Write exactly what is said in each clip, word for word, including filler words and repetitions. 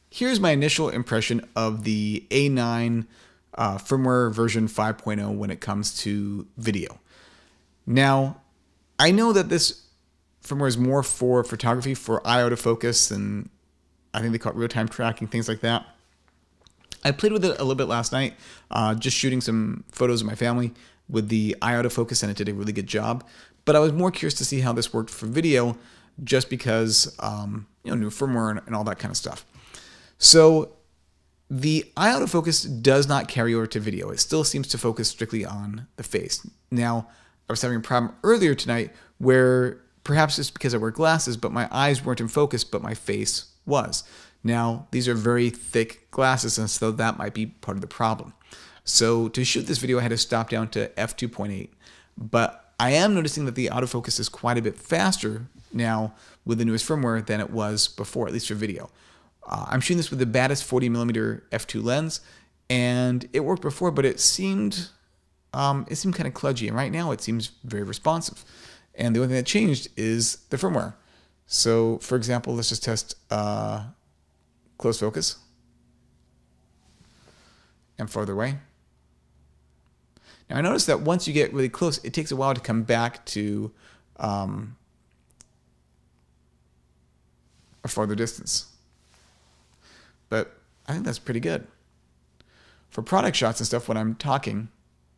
here's my initial impression of the A nine uh, firmware version five point oh when it comes to video. Now, I know that this firmware is more for photography, for eye autofocus, and I think they call it real-time tracking, things like that. I played with it a little bit last night, uh, just shooting some photos of my family with the eye autofocus, and it did a really good job. But I was more curious to see how this worked for video, just because, um, you know, new firmware and, and all that kind of stuff. So the eye autofocus does not carry over to video. It still seems to focus strictly on the face. Now, I was having a problem earlier tonight where perhaps it's because I wear glasses, but my eyes weren't in focus, but my face was. Now, these are very thick glasses, and so that might be part of the problem. So to shoot this video, I had to stop down to f two point eight, but I am noticing that the autofocus is quite a bit faster now with the newest firmware than it was before, at least for video. Uh, I'm shooting this with the Batis forty millimeter f two lens, and it worked before, but it seemed um, it seemed kind of kludgy, and right now it seems very responsive. And the only thing that changed is the firmware. So, for example, let's just test uh, close focus and farther away. Now, I noticed that once you get really close, it takes a while to come back to um, a farther distance. But I think that's pretty good. For product shots and stuff, when I'm talking,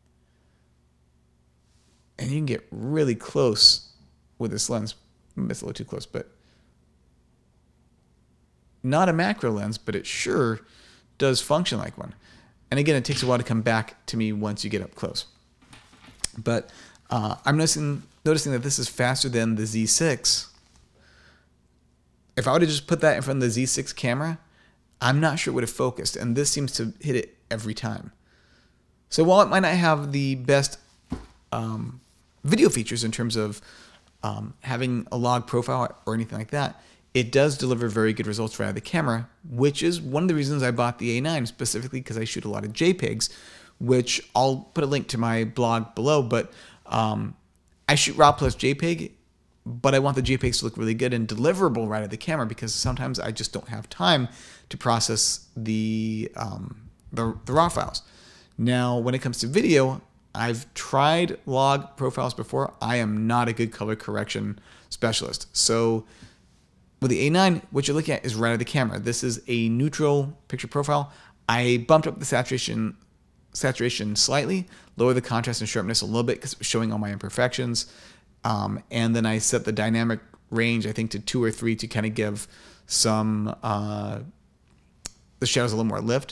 and you can get really close with this lens. It's a little too close, but not a macro lens, but it sure does function like one. And again, it takes a while to come back to me once you get up close. But uh, I'm noticing, noticing that this is faster than the Z six. If I would have just put that in front of the Z six camera, I'm not sure it would have focused, and this seems to hit it every time. So while it might not have the best um, video features in terms of um, having a log profile or anything like that, it does deliver very good results right out of the camera, which is one of the reasons I bought the A nine, specifically because I shoot a lot of JPEGs, which I'll put a link to my blog below, but um, I shoot RAW plus JPEG, but I want the JPEGs to look really good and deliverable right out of the camera, because sometimes I just don't have time to process the, um, the, the RAW files. Now, when it comes to video, I've tried log profiles before. I am not a good color correction specialist. So with the A nine, what you're looking at is right out of the camera. This is a neutral picture profile. I bumped up the saturation saturation slightly, lower the contrast and sharpness a little bit because it was showing all my imperfections. Um, and then I set the dynamic range, I think, to two or three to kind of give some, uh, the shadows a little more lift.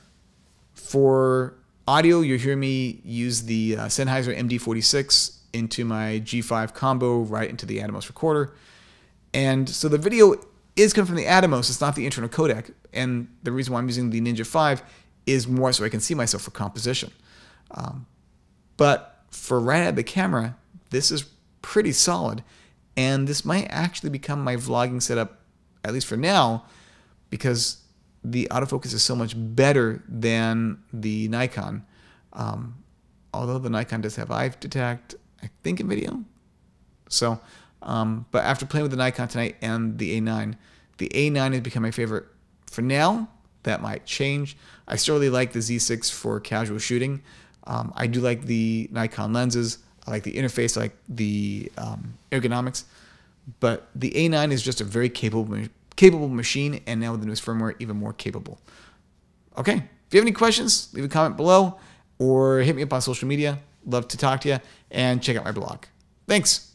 For audio, you'll hear me use the uh, Sennheiser M D forty-six into my G five combo right into the Atomos recorder. And so the video is coming from the Atomos, it's not the internal codec. And the reason why I'm using the Ninja five is more so I can see myself for composition. Um, but for right out of the camera, this is pretty solid. And this might actually become my vlogging setup, at least for now, because the autofocus is so much better than the Nikon. Um, although the Nikon does have eye detect, I think, in video. So, um, but after playing with the Nikon tonight and the A nine, the A nine has become my favorite for now. That might change. I still really like the Z six for casual shooting. Um, I do like the Nikon lenses. I like the interface, I like the um, ergonomics. But the A nine is just a very capable, capable machine, and now with the newest firmware, even more capable. Okay, if you have any questions, leave a comment below or hit me up on social media. Love to talk to you, and check out my blog. Thanks.